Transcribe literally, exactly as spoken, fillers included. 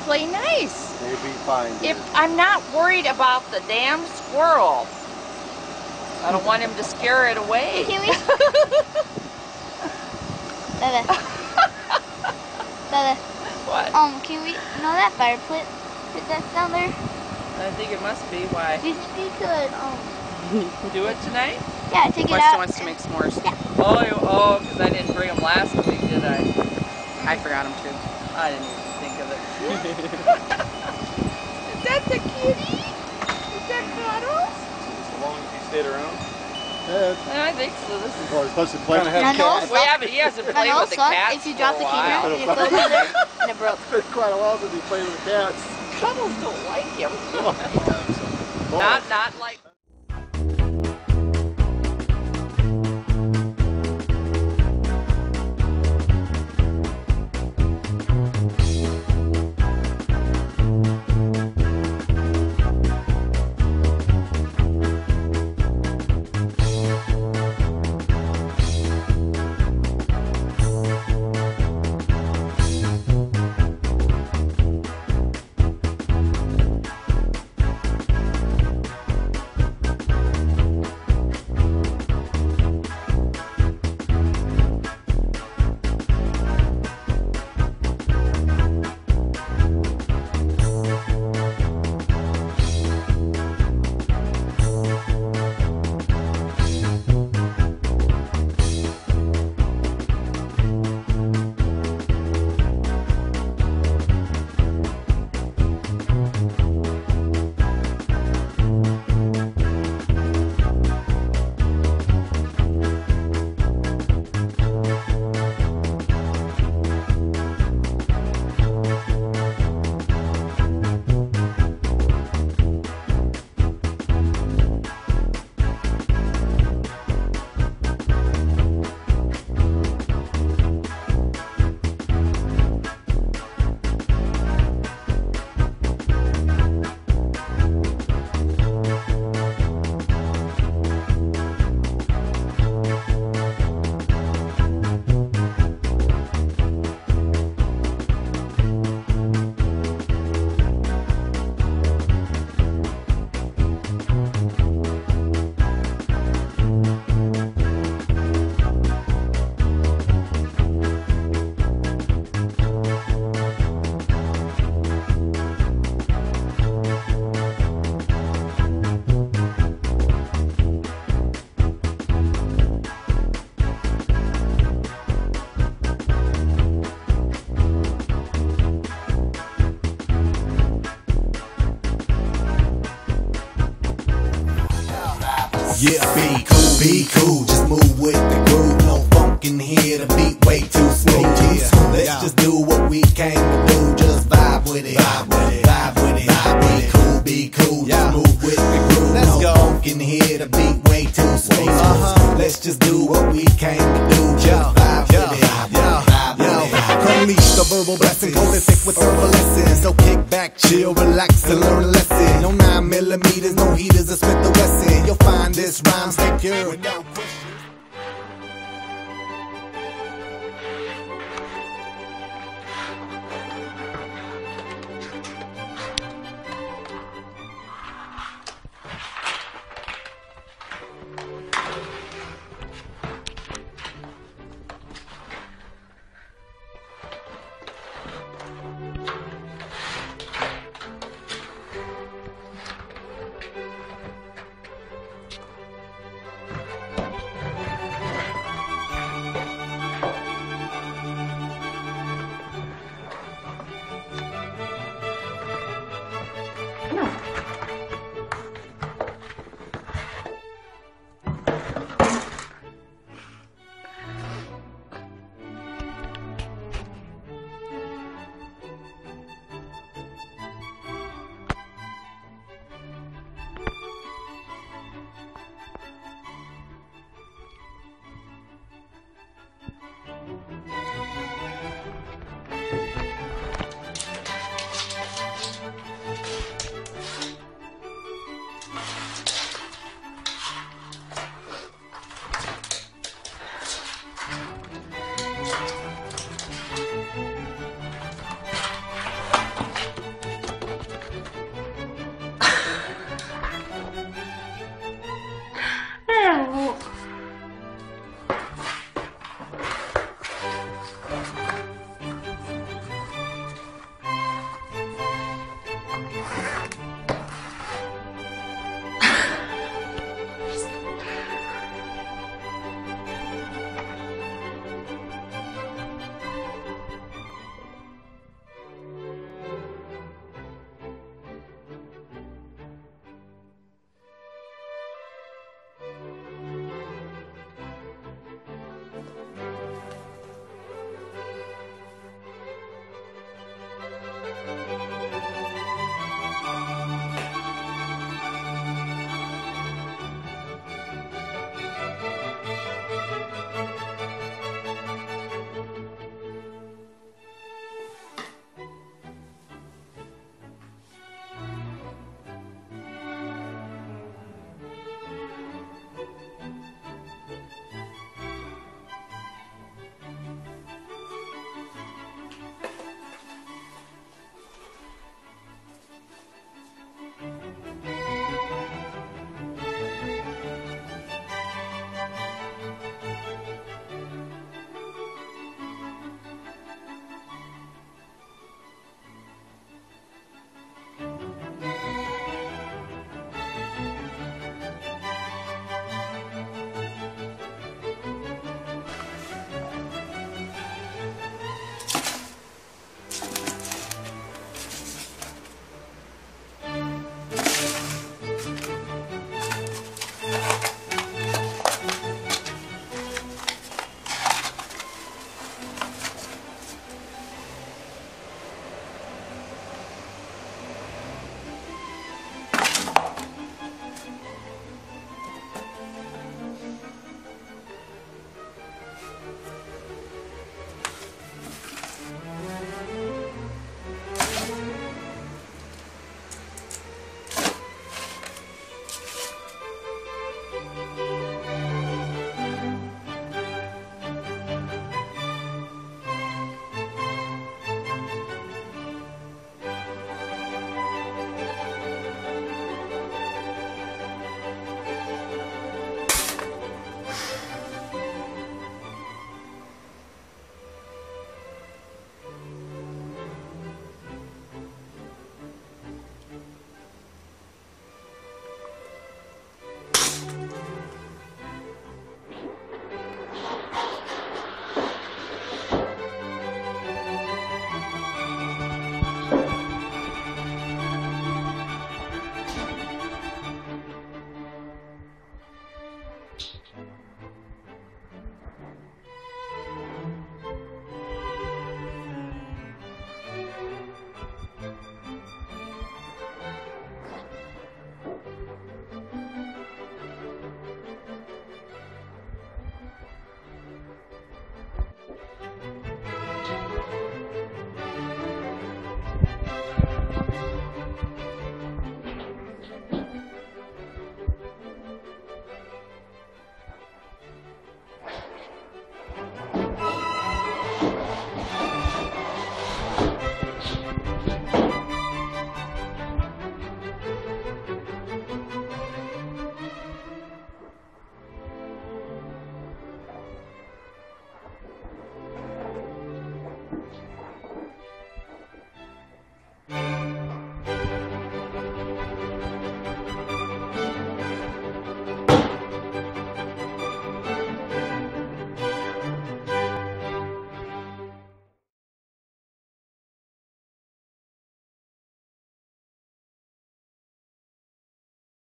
play nice. They'd be fine. Dude. If I'm not worried about the damn squirrel, I don't want him to scare it away. Can we? Dada. Dada. What? Um, can we? You know that fire pit that's down there? I think it must be. Why? Do you think we could um do it tonight? Yeah, take it Weston out. wants to make s'mores. Yeah. Oh, you, oh, because I didn't bring them last week, did I? Mm. I forgot them too. I didn't even think of it. Is that the kitty? Is that Cuddles? As long as he stayed around. Yeah. I think so. This is. Or supposed to play. I know. We haven't. He hasn't played with the cats. If you drop the camera, while. and it goes in there, and it broke. It's been quite a while since he played with the cats. Cuddles don't like him. not, not like. Yeah, be cool, be cool, just move with the groove. No funk in here, the beat way too smooth. Yeah. Let's yeah. just do what we came to do, just vibe with it, vibe with it, vibe with it. Vibe be with cool, be cool, yeah. just move with the groove. Let's no go. Funk in here, the beat way too smooth. Uh-huh. Let's just do what we came to do, just yeah. vibe yeah. with it, vibe yeah. vibe yeah. with it. Unleash the verbal blessing, cold and thick with herbal lessons. So kick back, chill, relax, and learn a lesson. No nine millimeters, no heaters, or Smith the Wesson. You'll find this rhyme secure without question.